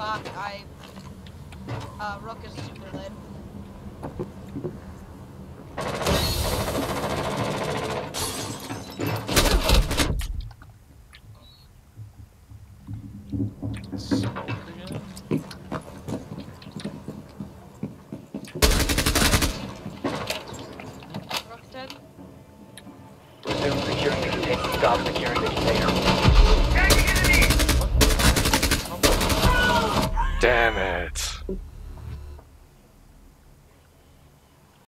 fuck, Rook is super lit. Smoke again? Rook dead? Resume securing the container. Stop securing the container. Damn it.